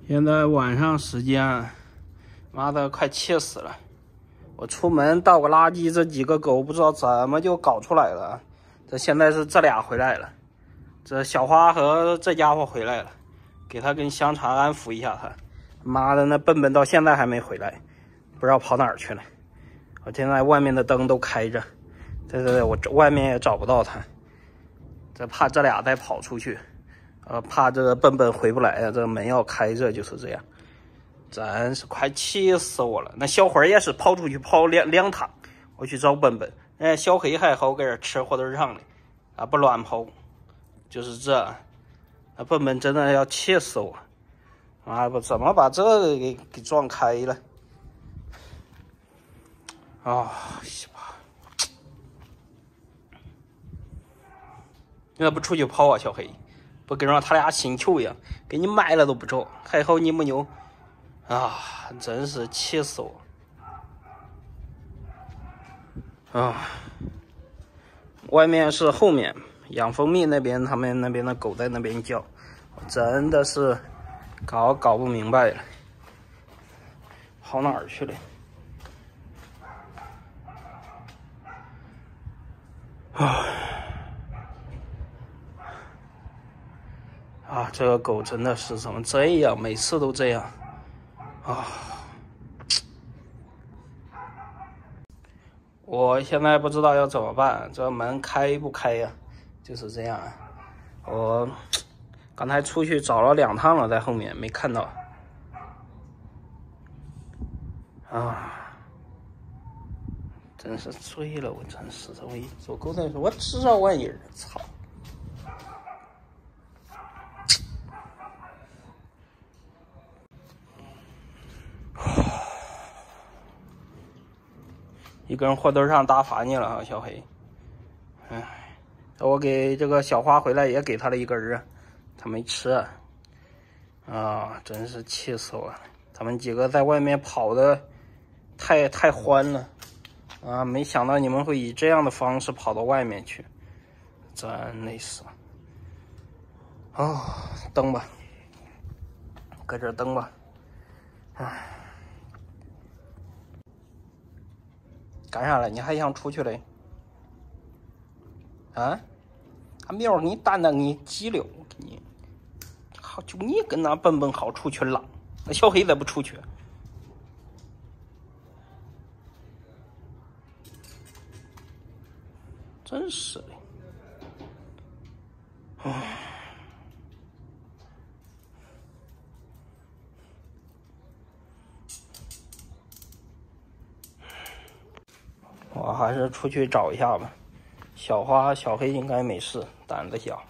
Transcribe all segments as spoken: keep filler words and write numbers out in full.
现在晚上时间，妈的快气死了！我出门倒个垃圾，这几个狗不知道怎么就搞出来了。这现在是这俩回来了，这小花和这家伙回来了，给他跟香肠安抚一下他。妈的，那笨笨到现在还没回来，不知道跑哪儿去了。我现在外面的灯都开着，这这我外面也找不到他，这怕这俩再跑出去。 呃，怕这个笨笨回不来啊！这个门要开着，就是这样，真是快气死我了。那小伙也是跑出去跑两两趟，我去找笨笨。哎，小黑还好搁这吃火腿肠呢，啊，不乱跑，就是这。那笨笨真的要气死我！啊，不怎么把这个给给撞开了？啊、哦，西吧！你咋不出去跑啊，小黑？ 不跟着他俩星球一样，给你卖了都不着，还好你没有啊！真是气死我！啊，外面是后面养蜂蜜那边，他们那边的狗在那边叫，真的是搞搞不明白了，跑哪儿去了？啊！ 啊，这个狗真的是怎么这样？每次都这样啊！我现在不知道要怎么办，这门开不开呀？就是这样。我刚才出去找了两趟了，在后面没看到。啊！真是醉了，我真是这我一走狗仔说，我吃这玩意儿，操！ 一根火腿肠打发你了啊，小黑。哎，我给这个小花回来也给他了一根啊，他没吃。啊，真是气死我了！他们几个在外面跑的太太欢了啊，没想到你们会以这样的方式跑到外面去，真累死了。哦，蹬吧，搁这蹬吧。唉。 干啥了？你还想出去嘞？啊？他喵给你蛋蛋给你急了，我给你，好就你跟那笨笨好出去浪，那小黑咋不出去？真是的，唉。 我还是出去找一下吧。小花、小黑应该没事，胆子小。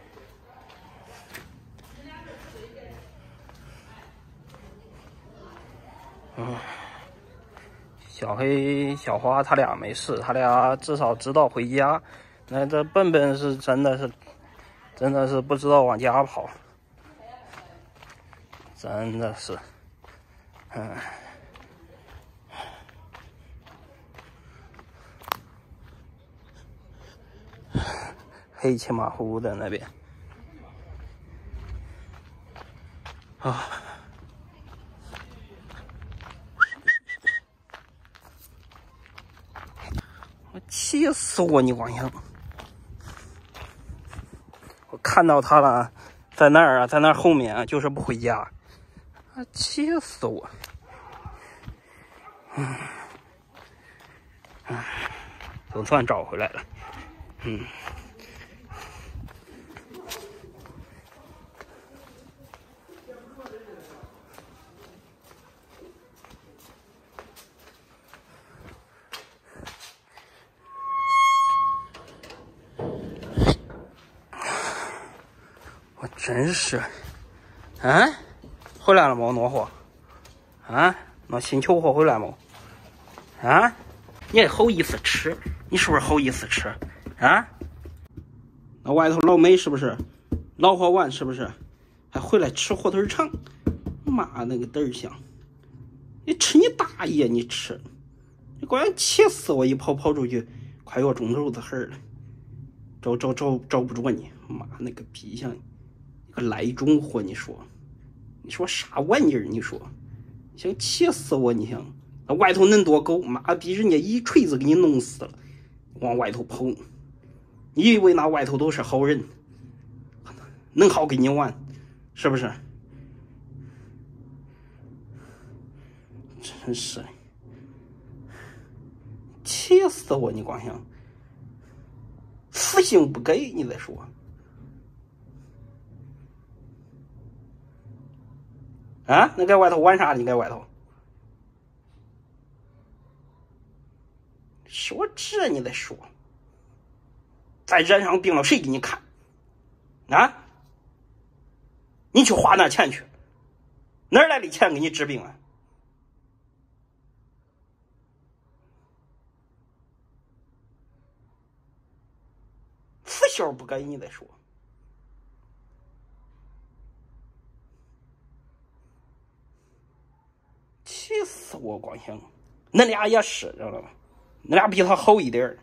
嗯，小黑、小花他俩没事，他俩至少知道回家。那这笨笨是真的是，真的是不知道往家跑，真的是，嗯。 黑漆麻糊的那边啊！我气死我！你光想，我看到他了，在那儿啊，在那儿后面啊，就是不回家，啊，气死我！嗯，唉，总算找回来了，嗯。 我真是，啊，回来了吗？挪货，啊，那星球货回来吗？啊，你还好意思吃？你是不是好意思吃？啊，那外头老美是不是？老火碗是不是？还回来吃火腿肠？妈那个嘚儿香！你吃你大爷！你吃，你果然气死我！一跑跑出去，快要钟头子黑了，找找找找不着你！妈那个逼相！ 个来中货，你说， 你说啥玩意儿？你说，想气死我！你想，那外头恁多狗，妈逼，人家一锤子给你弄死了，往外头跑，你以为那外头都是好人，能好跟你玩，是不是？真是，气死我！你光想，福星不给，你再说。啊，那在外头玩啥？你在外头说这你再说，再染上病了谁给你看？啊？你去花那钱去，哪来的钱给你治病啊？福星不给，你再说。气死我！光想，恁俩也是，知道吧？恁俩比他好一点，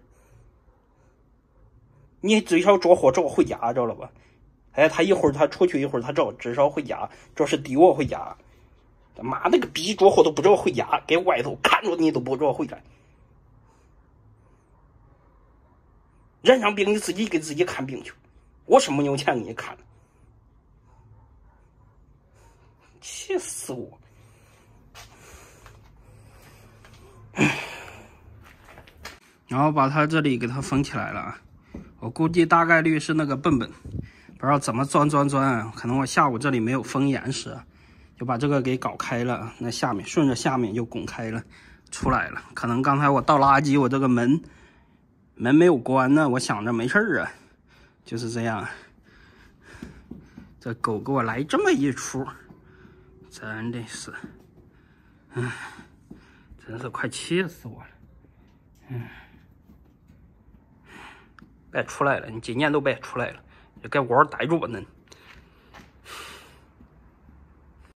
你最少着火着回家，知道了吧？哎，他一会儿他出去，一会儿他着，至少回家，这是逼我回家。他妈那个逼着火都不着回家，给外头看着你都不着回来。染上病你自己给自己看病去，我是没有钱给你看。气死我！然后把他这里给他封起来了，我估计大概率是那个笨笨，不知道怎么钻钻钻，可能我下午这里没有封严实，就把这个给搞开了，那下面顺着下面就拱开了，出来了。可能刚才我倒垃圾，我这个门门没有关呢，我想着没事啊，就是这样。这狗给我来这么一出，真的是，唉，真是快气死我了，嗯。别出来了，你今年都别出来了，就给窝待着吧，恁。